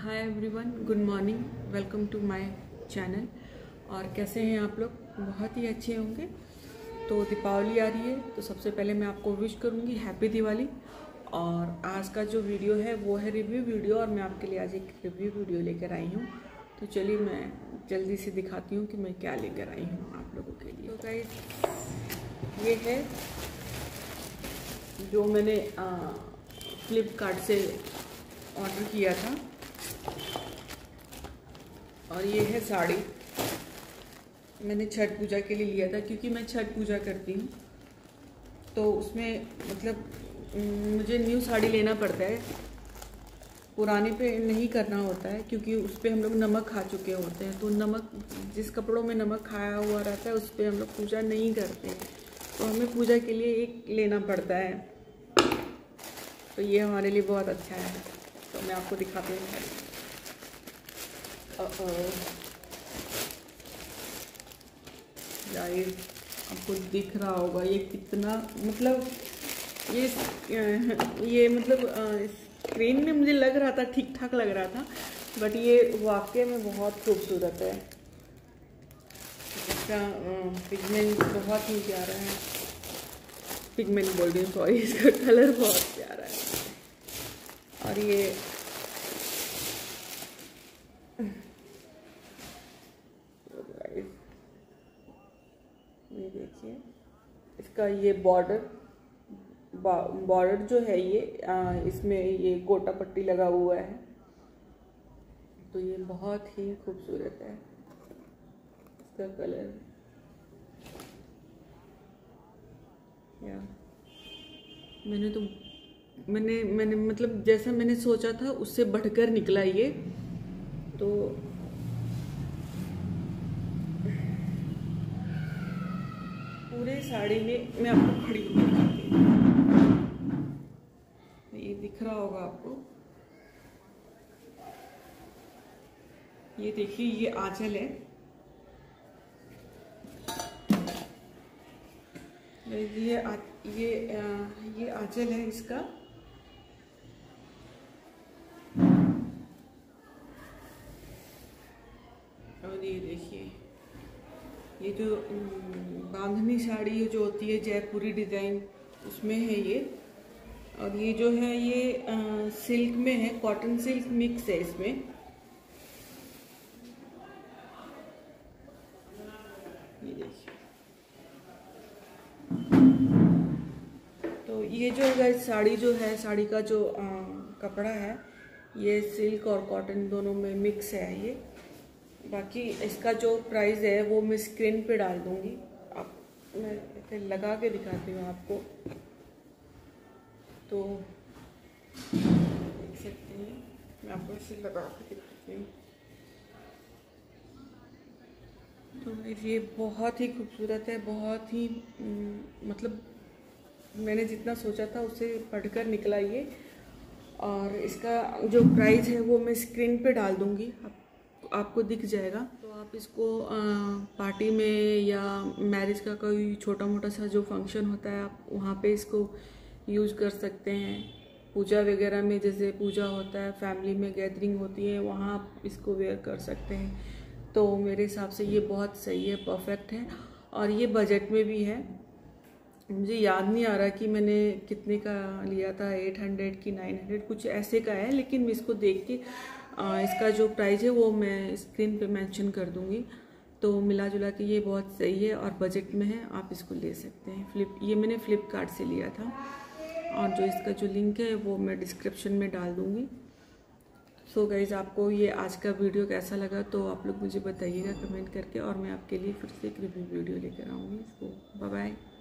Hi everyone, good morning, welcome to my channel. और कैसे हैं आप लोग? बहुत ही अच्छे होंगे। तो दीपावली आ रही है, तो सबसे पहले मैं आपको विश करूंगी हैप्पी दिवाली। और आज का जो वीडियो है वो है रिव्यू वीडियो, और मैं आपके लिए आज एक रिव्यू वीडियो लेकर आई हूँ। तो चलिए मैं जल्दी से दिखाती हूँ कि मैं क्या लेकर आई हूँ आप लोगों के लिए। तो गाइस, ये है जो मैंने फ्लिपकार्ट से ऑर्डर किया था, और ये है साड़ी। मैंने छठ पूजा के लिए लिया था, क्योंकि मैं छठ पूजा करती हूँ, तो उसमें मतलब मुझे न्यू साड़ी लेना पड़ता है, पुराने पे नहीं करना होता है, क्योंकि उस पर हम लोग नमक खा चुके होते हैं। तो नमक, जिस कपड़ों में नमक खाया हुआ रहता है उस पर हम लोग पूजा नहीं करते हैं, तो हमें पूजा के लिए एक लेना पड़ता है। तो ये हमारे लिए बहुत अच्छा है। तो मैं आपको दिखाती हूँ साड़ी। गाइस, आपको दिख रहा होगा ये कितना, मतलब ये मतलब स्क्रीन में मुझे लग रहा था ठीक ठाक लग रहा था, बट ये वाकई में बहुत खूबसूरत है। इसका पिगमेंट बहुत ही प्यारा है। पिगमेंट बोल रही हूँ, सॉरी, इसका कलर बहुत प्यारा है। और ये देखिए, इसका ये बॉर्डर जो है ये इसमें ये गोटा पट्टी लगा हुआ है, तो ये बहुत ही खूबसूरत है। इसका कलर या मैंने मतलब जैसा मैंने सोचा था उससे बढ़कर निकला ये। तो पूरे साड़ी में मैं आपको खड़ी होकर दिखाती हूँ। ये दिख रहा होगा आपको, ये देखिए, ये आंचल है। ये आंचल है इसका। और ये देखिए, ये जो बांधनी साड़ी जो होती है जयपुरी डिजाइन, उसमें है ये। और ये जो है ये सिल्क में है, कॉटन सिल्क मिक्स है इसमें। ये देखिए, तो ये जो है साड़ी जो है, साड़ी का जो कपड़ा है, ये सिल्क और कॉटन दोनों में मिक्स है ये। बाकी इसका जो प्राइस है वो मैं स्क्रीन पे डाल दूंगी। आप, मैं इसे लगा के दिखाती हूँ आपको, तो देख सकते हैं। मैं आपको इसे लगा के दिखाती हूँ। तो ये बहुत ही खूबसूरत है, बहुत ही मतलब मैंने जितना सोचा था उससे बढ़कर निकला ये। और इसका जो प्राइस है वो मैं स्क्रीन पे डाल दूंगी, आपको दिख जाएगा। तो आप इसको पार्टी में या मैरिज का कोई छोटा मोटा सा जो फंक्शन होता है, आप वहाँ पे इसको यूज़ कर सकते हैं। पूजा वगैरह में, जैसे पूजा होता है, फैमिली में गैदरिंग होती है, वहाँ आप इसको वेयर कर सकते हैं। तो मेरे हिसाब से ये बहुत सही है, परफेक्ट है। और ये बजट में भी है। मुझे याद नहीं आ रहा कि मैंने कितने का लिया था, 800 की 900 कुछ ऐसे का है, लेकिन मैं इसको देख के इसका जो प्राइस है वो मैं स्क्रीन पे मेंशन कर दूंगी। तो मिला जुला के ये बहुत सही है और बजट में है, आप इसको ले सकते हैं। ये मैंने फ्लिपकार्ट से लिया था, और जो इसका जो लिंक है वो मैं डिस्क्रिप्शन में डाल दूंगी। सो गाइज, आपको ये आज का वीडियो कैसा लगा तो आप लोग मुझे बताइएगा कमेंट करके, और मैं आपके लिए फिर से एक रिव्यू वीडियो लेकर आऊँगी। So bye bye.